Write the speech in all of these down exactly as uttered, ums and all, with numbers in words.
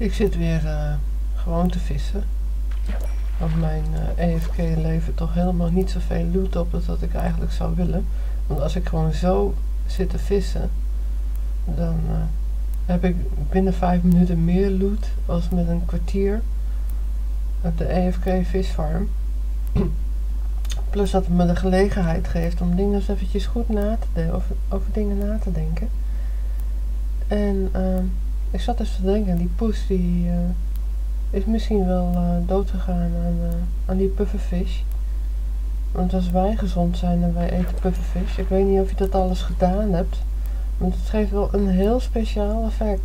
Ik zit weer uh, gewoon te vissen. Want mijn uh, E F K levert toch helemaal niet zoveel loot op als dat ik eigenlijk zou willen. Want als ik gewoon zo zit te vissen, dan uh, heb ik binnen vijf minuten meer loot als met een kwartier op de E F K visfarm. Plus dat het me de gelegenheid geeft om dingen eens eventjes goed na te denken, over, over dingen na te denken. En uh, ik zat dus te denken, die poes die uh, is misschien wel uh, dood gegaan aan, uh, aan die pufferfish. Want als wij gezond zijn en wij eten pufferfish, ik weet niet of je dat alles gedaan hebt, want het geeft wel een heel speciaal effect.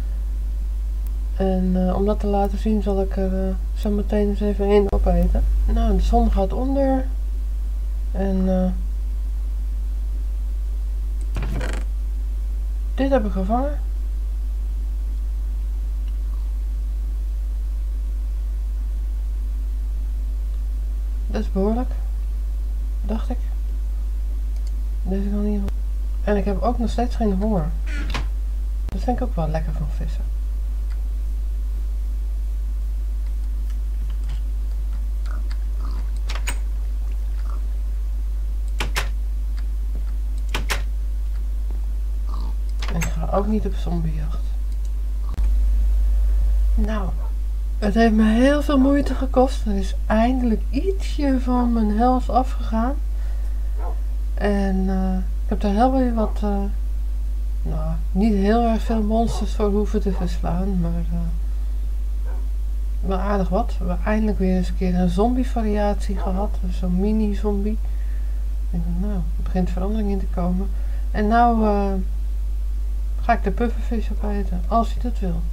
En uh, om dat te laten zien zal ik er uh, zo meteen eens even één opeten. Nou, de zon gaat onder. En uh, dit heb ik gevangen. Dat is behoorlijk, dacht ik. Deze kan niet. En ik heb ook nog steeds geen honger. Dat vind ik ook wel lekker van vissen. En ik ga ook niet op zombiejacht. Nou, het heeft me heel veel moeite gekost. Er is eindelijk ietsje van mijn helft afgegaan. En uh, ik heb er heel weer wat, uh, nou, niet heel erg veel monsters voor hoeven te verslaan, maar uh, wel aardig wat. We hebben eindelijk weer eens een keer een zombie variatie gehad, dus zo'n mini zombie. Ik denk, nou, er begint verandering in te komen. En nou uh, ga ik de pufferfish opeten, als hij dat wil.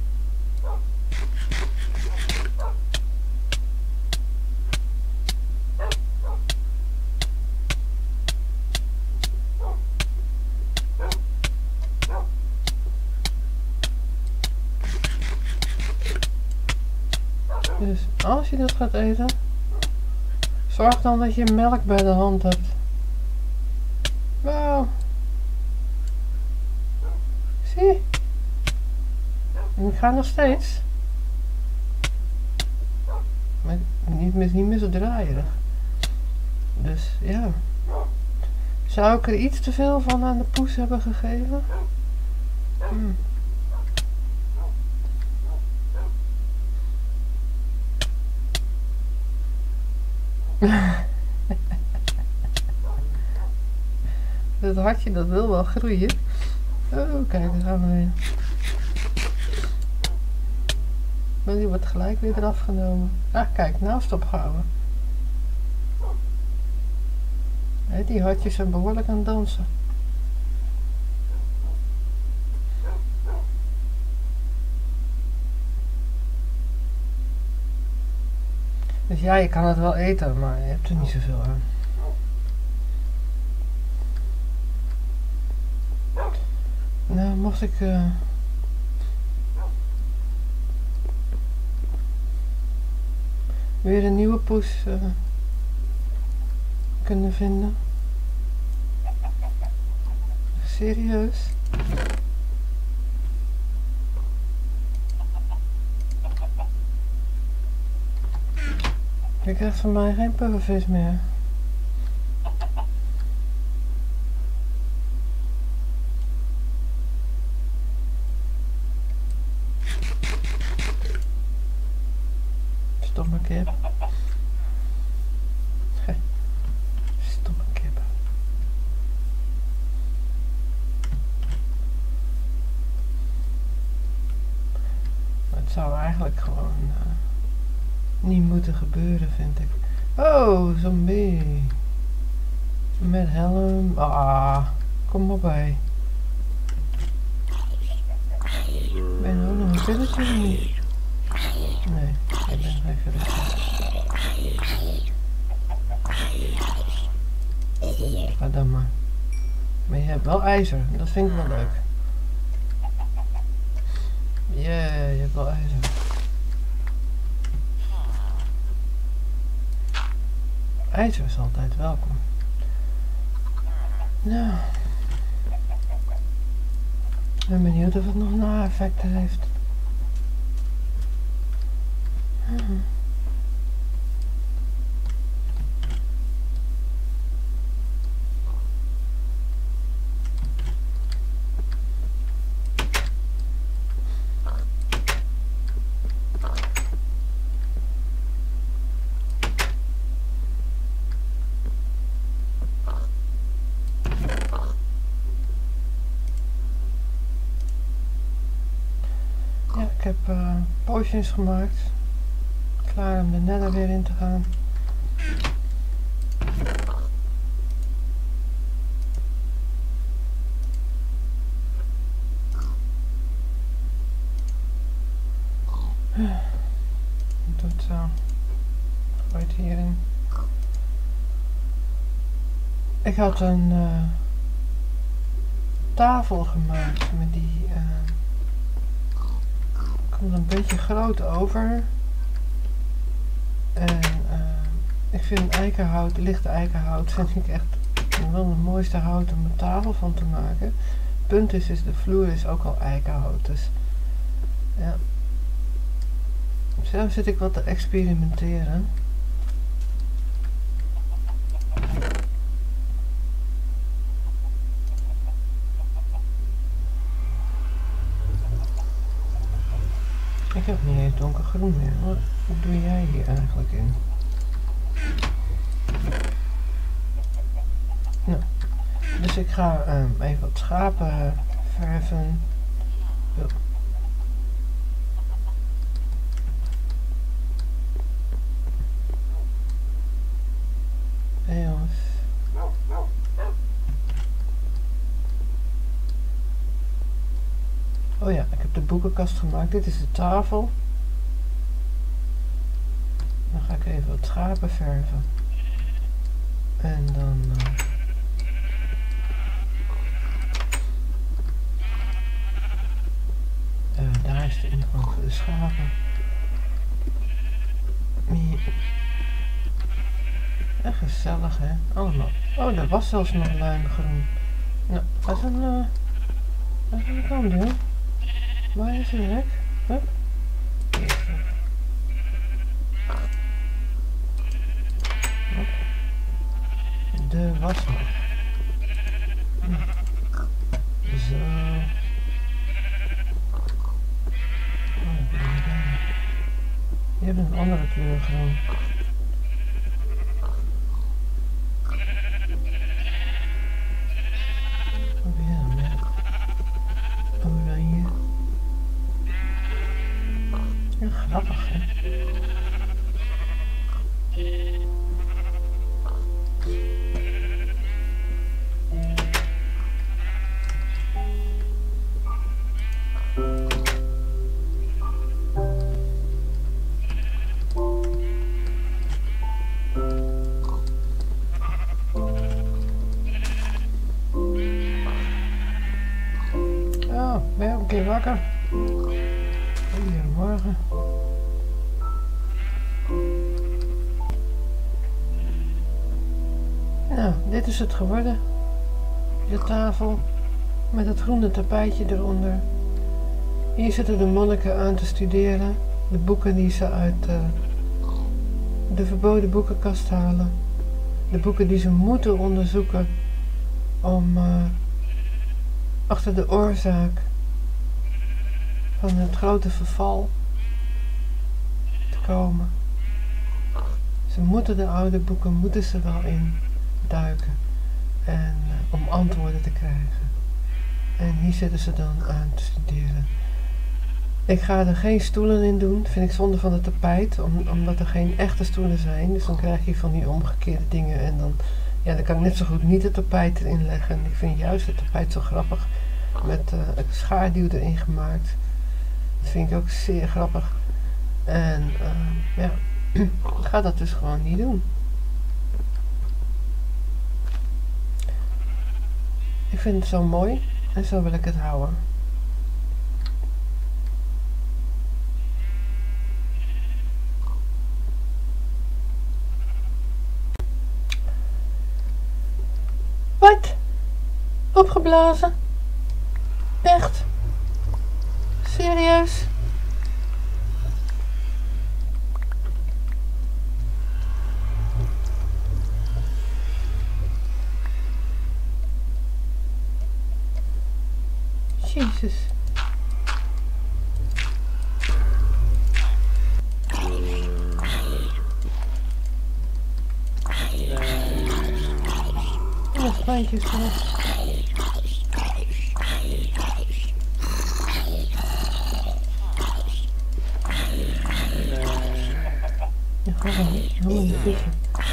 Dus als je dat gaat eten, zorg dan dat je melk bij de hand hebt. Wauw. Zie. En ik ga nog steeds. Maar niet, niet meer zo draaierig. Dus ja. Zou ik er iets te veel van aan de poes hebben gegeven? Hmm. Dat hartje dat wil wel groeien. Oh, kijk, daar gaan we weer. Maar die wordt gelijk weer eraf genomen. Ah, kijk, nou is het opgehouden. He, die hartjes zijn behoorlijk aan het dansen. Dus ja, je kan het wel eten, maar je hebt er niet zoveel aan. Nou, mocht ik uh, weer een nieuwe poes uh, kunnen vinden. Serieus? Je krijgt van mij geen puffervis meer. Stomme kip. Stomme kip. Maar het zou eigenlijk gewoon uh, niet moeten gebeuren, vind ik. Oh, zombie. Met helm. Ah, kom maar bij. Ben je ook nog een pilletje of niet? Nee, ik ben geen pilletje. Ga dan maar. Maar je hebt wel ijzer, dat vind ik wel leuk. Ja, yeah, je hebt wel ijzer. IJzer is altijd welkom. Nou. Ik ben benieuwd of het nog na-effecten heeft. Hmm. Ik heb uh, potions gemaakt. Klaar om de nether weer in te gaan. Doe het zo. Gooi het hierin. Ik had een uh, tafel gemaakt met die... Uh, komt een beetje groot over. En uh, ik vind eikenhout, licht eikenhout, vind ik echt wel het mooiste hout om een tafel van te maken. Het punt is, is de vloer is ook al eikenhout. Dus ja. Zo zit ik wat te experimenteren. Ik heb niet eens donkergroen meer. Wat, wat doe jij hier eigenlijk in? Nou, dus ik ga um, even wat schapen verven. Zo. Hey jongens. Oh ja, ik heb de boekenkast gemaakt. Dit is de tafel. Dan ga ik even wat schapen verven. En dan... Uh, uh, daar is de ingang voor de schapen. Echt gezellig, hè? Allemaal. Oh, er was zelfs nog luimgroen. Nou, dat is een... Uh, dat is een kant doen. Waar is het hek? Hup. De was nog. Hm. Zo. Oh, je hebt een andere kleur groen. Wat ben je dan met? Oranje. Ja, grappig, hè? Oh, ben je ook een keer wakker? Goedemorgen. Nou, dit is het geworden. De tafel met het groene tapijtje eronder. Hier zitten de monniken aan te studeren. De boeken die ze uit uh, de verboden boekenkast halen. De boeken die ze moeten onderzoeken om uh, achter de oorzaak van het grote verval te komen. Ze moeten de oude boeken, moeten ze wel in duiken en uh, om antwoorden te krijgen. En hier zitten ze dan aan te studeren. Ik ga er geen stoelen in doen, vind ik zonde van het tapijt, om, omdat er geen echte stoelen zijn. Dus dan krijg je van die omgekeerde dingen en dan, ja, dan kan ik net zo goed niet het tapijt erin leggen. En ik vind juist het tapijt zo grappig, met uh, een schaduw erin gemaakt. Dat vind ik ook zeer grappig. En uh, ja, ik ga dat dus gewoon niet doen. Ik vind het zo mooi en zo wil ik het houden. Wat? Opgeblazen? Echt? Serieus? Jezus. Oh, kleintjes. Ja, ga maar. Helemaal niet zitten.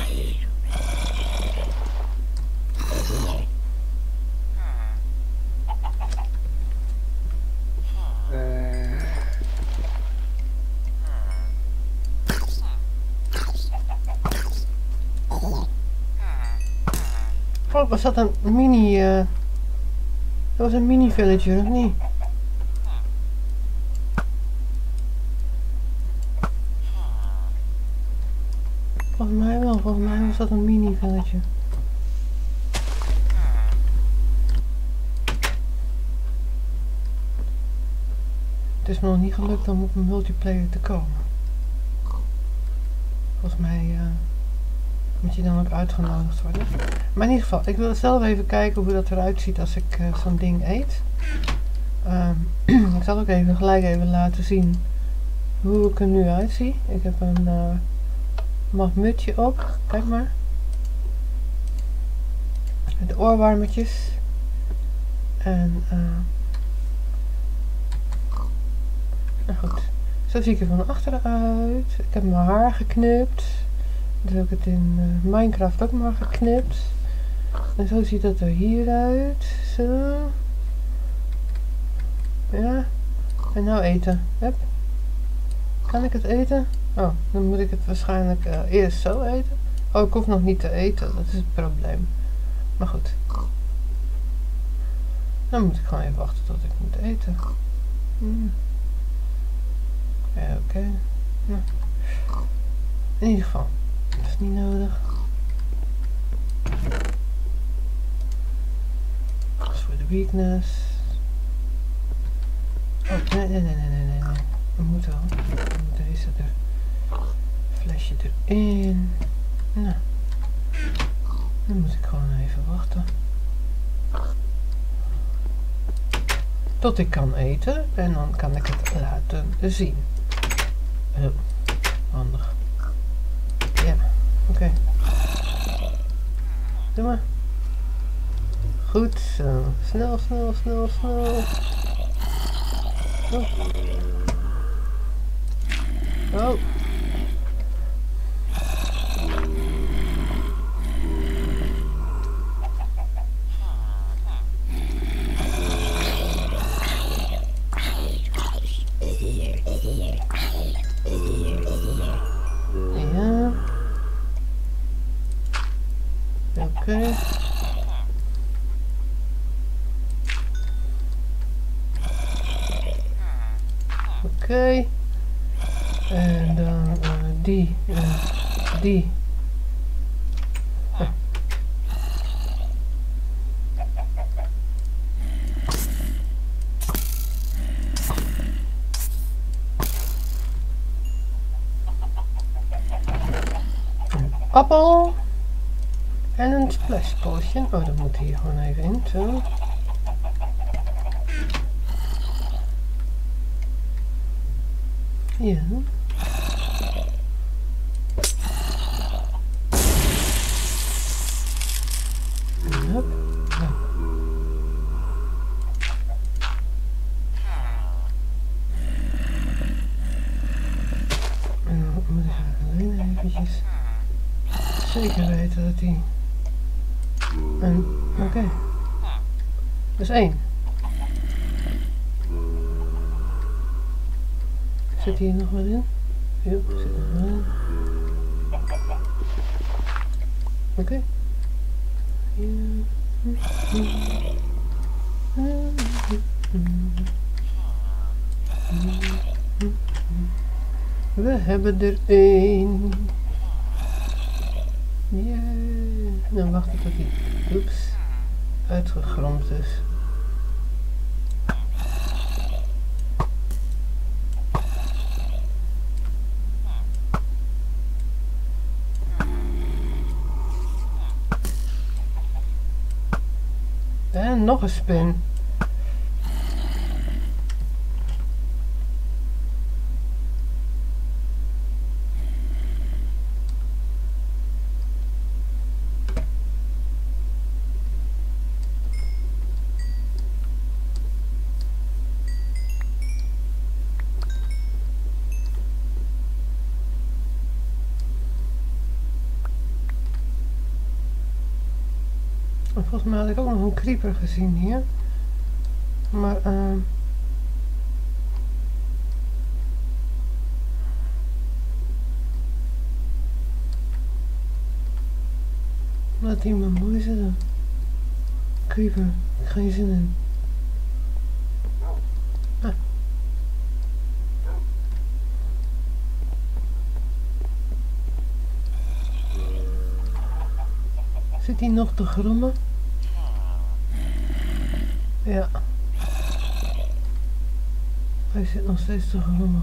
Oh, was dat een mini... Uh, dat was een mini villager, of niet? Volgens mij wel, volgens mij was dat een mini villager. Het is me nog niet gelukt om op een multiplayer te komen. Volgens mij uh, moet je dan ook uitgenodigd worden. Maar in ieder geval, ik wil zelf even kijken hoe dat eruit ziet als ik uh, zo'n ding eet. Um, ik zal ook even gelijk even laten zien hoe ik er nu uitzie. Ik heb een uh, magmutje op, kijk maar. De oorwarmertjes. En uh, nou goed, zo zie ik er van achteren uit. Ik heb mijn haar geknipt. Dus heb ik het in uh, Minecraft ook maar geknipt. En zo ziet het er hier uit. Zo. Ja. En nou eten. Hup. Kan ik het eten? Oh, dan moet ik het waarschijnlijk uh, eerst zo eten. Oh, ik hoef nog niet te eten. Dat is het probleem. Maar goed. Dan moet ik gewoon even wachten tot ik moet eten. Hmm. Ja, oké. Okay. Nou. In ieder geval. Dat is niet nodig. Dat is voor de weakness. Oh, nee, nee, nee, nee, nee, nee. We moeten wel. We moeten deze er. Flesje erin. Nou. Dan moet ik gewoon even wachten. Tot ik kan eten. En dan kan ik het laten zien. Oh, handig. Ja, oké. Okay. Doe maar. Goed zo. Snel, snel, snel, snel. Oh. Oh. Ja. Oké. Okay. Oké. Okay. En dan uh, die. Uh, die. Huh. Een appel. En een splash potion. Oh, dat moet hier gewoon even in. Zo. Ja. Hup. Ja. En dan moet ik alleen eventjes zeker weten dat die... En, oké. Okay. Dat is één. Zit hier nog wat in? Ja, zit er nog in. Oké. Okay. We hebben er één. Ja. Dan wacht ik tot die oeps, uitgegrond is. En nog een spin. Volgens mij had ik ook nog een creeper gezien hier. Maar uh, laat die maar mooi zitten. Creeper, ik ga geen zin in. Ah. Zit hij nog te grommen? Ja. Hij zit nog steeds te grommen.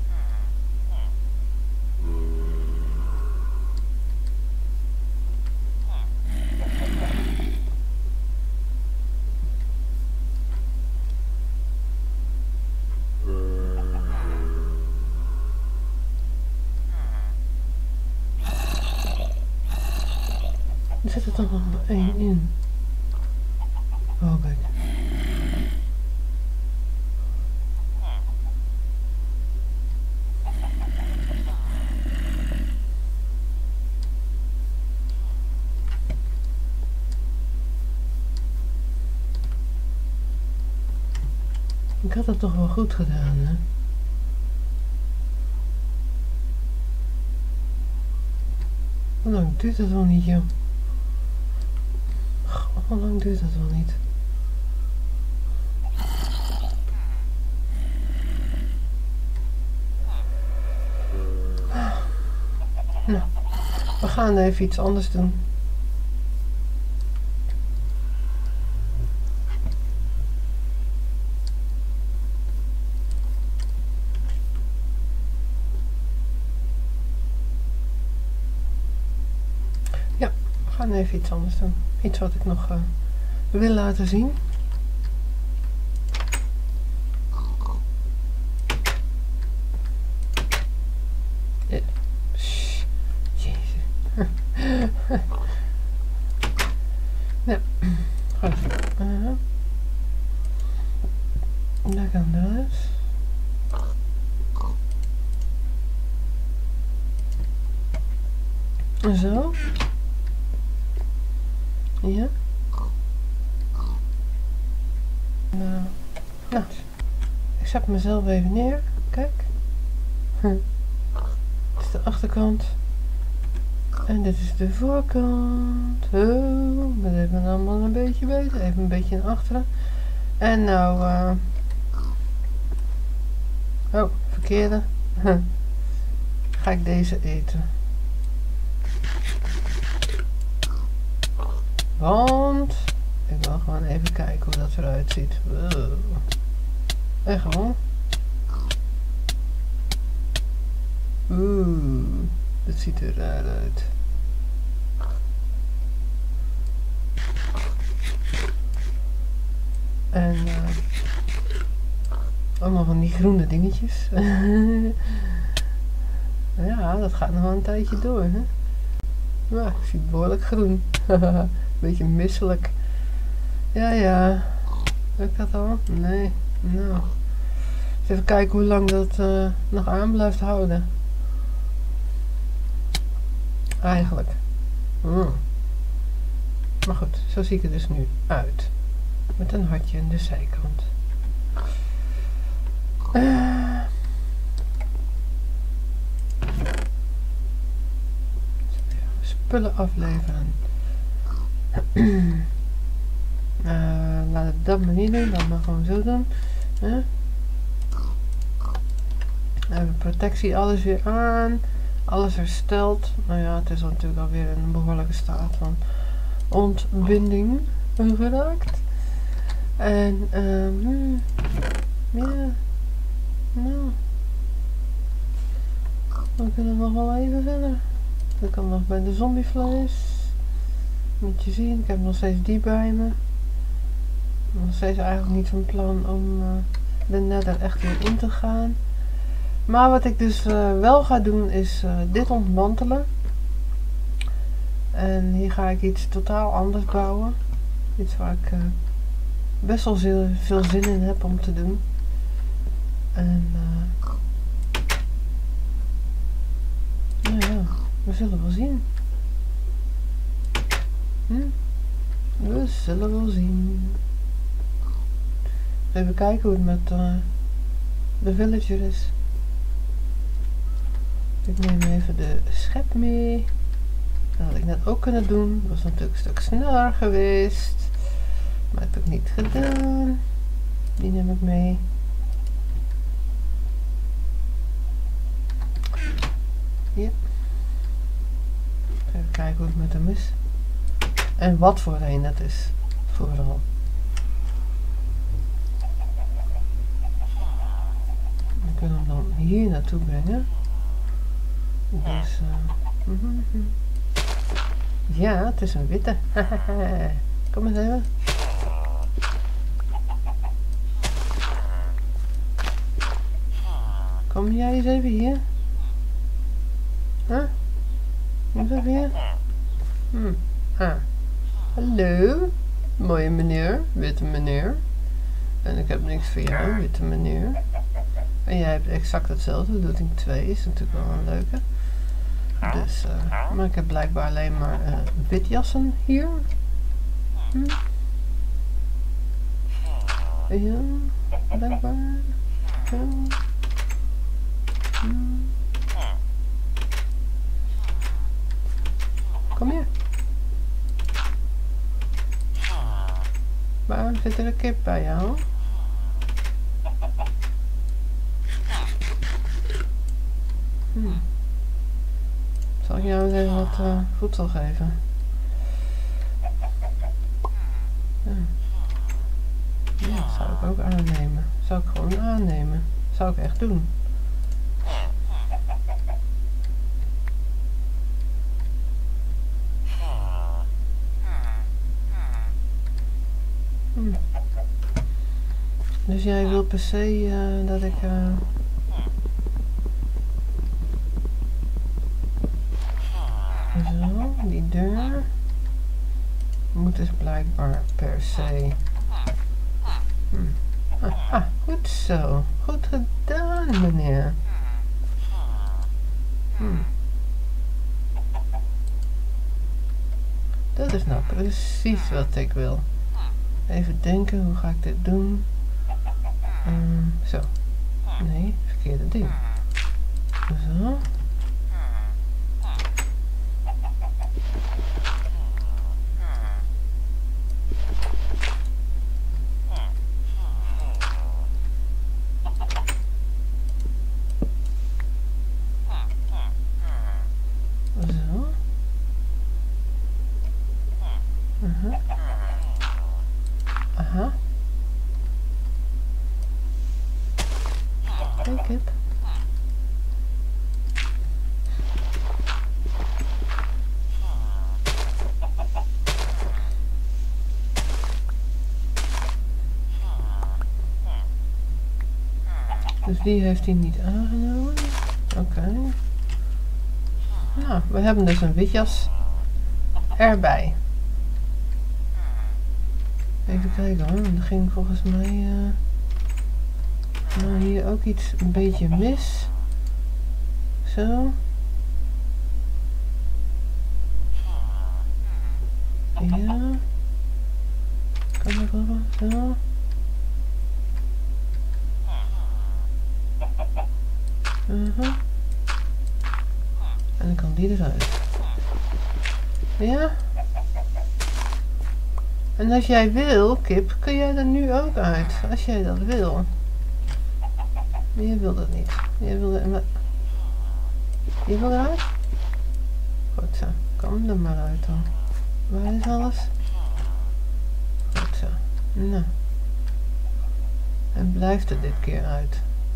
Er zit er toch nog maar één in. Oh, kijk. Ik had het toch wel goed gedaan, hè? Hoe lang duurt dat wel niet, joh? Goh, hoe lang duurt dat wel niet? Nou, we gaan even iets anders doen. Ja, we gaan even iets anders doen. Iets wat ik nog uh, wil laten zien. Ja. Shh. Jezus. Ja, goed. Uh, daar kan eruit. Zo. Ja. Nou, nou, ik zet mezelf even neer. Kijk. Hm. Dit is de achterkant. En dit is de voorkant. Oh, dat even allemaal een beetje beter. Even een beetje naar achteren. En nou, uh... oh, verkeerde. Ga ik deze eten. Want ik wil gewoon even kijken hoe dat eruit ziet. Wow. Echt hoor. Oeh, dit ziet er raar uit. En uh, allemaal van die groene dingetjes. Ja, dat gaat nog wel een tijdje door, hè? Maar ik zie het behoorlijk groen. Beetje misselijk. Ja, ja. Lukt dat al? Nee. Nou. Even kijken hoe lang dat uh, nog aan blijft houden. Eigenlijk. Mm. Maar goed, zo zie ik er dus nu uit. Met een hartje aan de zijkant. Uh. Spullen afleveren. uh, laat het dat maar niet doen, laat maar gewoon zo doen. Huh? Even protectie, alles weer aan. Alles hersteld. Nou ja, het is natuurlijk alweer een behoorlijke staat van ontbinding geraakt. En, um, ja, nou, we kunnen nog wel even verder. Dat kan nog bij de zombievlees. Moet je zien, ik heb nog steeds die bij me. Nog steeds eigenlijk niet van plan om uh, de nether echt weer in te gaan. Maar wat ik dus uh, wel ga doen is uh, dit ontmantelen. En hier ga ik iets totaal anders bouwen. Iets waar ik uh, best wel veel, veel zin in heb om te doen. En uh, nou ja, we zullen wel zien. Hm? We zullen wel zien. Even kijken hoe het met uh, de villager is. Ik neem even de schep mee. Dat had ik net ook kunnen doen. Dat was natuurlijk een stuk sneller geweest. Maar dat heb ik niet gedaan. Die neem ik mee. Ja. Even kijken hoe het met hem is. En wat voor een het is. Vooral. We kunnen hem dan hier naartoe brengen. Dus, uh, mm-hmm. Ja, het is een witte. Kom eens even. Kom jij eens even hier? Huh? Eens even hier? Hm. Ah. Hallo, mooie meneer, witte meneer. En ik heb niks voor jou, witte meneer. En jij hebt exact hetzelfde, Looting twee is natuurlijk wel een leuke. Dus, uh, maar ik heb blijkbaar alleen maar uh, witjassen hier. Hm. Ja, blijkbaar. Ja. Hm. Kom hier. Waarom zit er een kip bij jou? Hmm. Zal ik jou eens even wat uh, voedsel geven? Ja. Ja, zou ik ook aannemen. Zou ik gewoon aannemen. Zou ik echt doen. Hmm. Dus jij wil per se uh, dat ik... Uh, Zo, die deur moet dus blijkbaar per se. Hmm. Ah, ah, goed zo. Goed gedaan, meneer. Hmm. Dat is nou precies wat ik wil. Even denken, hoe ga ik dit doen? Um, zo. Nee, verkeerde ding. Zo. Dus die heeft hij niet aangenomen. Oké. Okay. Nou, we hebben dus een witjas erbij. Even kijken hoor, er ging volgens mij uh, nou hier ook iets een beetje mis. Zo. Ja. Kan ik wel zo. Uh-huh. En dan kan die eruit. Ja. En als jij wil, kip, kun jij er nu ook uit. Als jij dat wil. Maar je wil dat niet. Je wil er... Je wil eruit? Goed zo. Kom er maar uit dan. Waar is alles? Goed zo. Nou. En blijft er dit keer uit.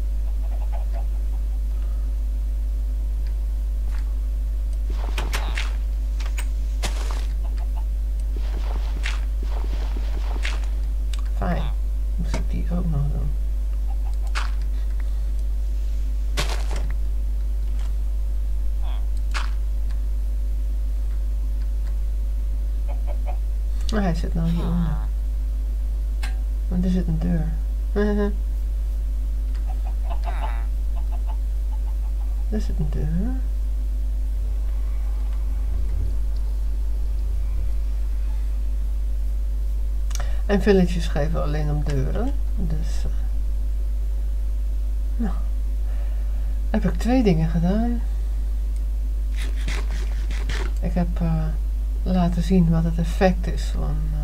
Fijn. Moest ik die ook nog doen. Maar hij zit nou hieronder. Want er zit een deur. Er zit een deur. En villages geven alleen om deuren. Dus uh, nou, heb ik twee dingen gedaan. Ik heb uh, laten zien wat het effect is van uh,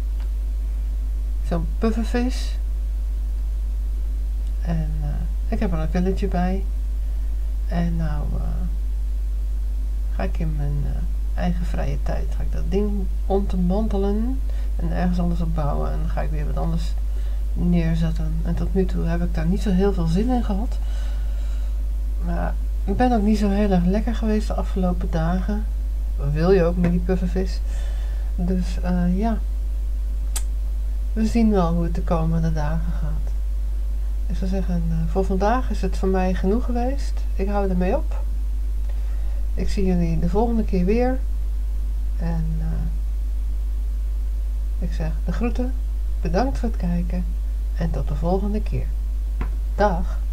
zo'n puffervis. En uh, ik heb er een village bij. En nou uh, ga ik in mijn uh, eigen vrije tijd ga ik dat ding ontmantelen en ergens anders op bouwen. En dan ga ik weer wat anders neerzetten. En tot nu toe heb ik daar niet zo heel veel zin in gehad. Maar ik ben ook niet zo heel erg lekker geweest de afgelopen dagen. Wat wil je ook met die puffervis? Dus uh, ja. We zien wel hoe het de komende dagen gaat. Ik zou zeggen, uh, voor vandaag is het voor mij genoeg geweest. Ik hou ermee op. Ik zie jullie de volgende keer weer. En uh, ik zeg de groeten. Bedankt voor het kijken. En tot de volgende keer. Dag.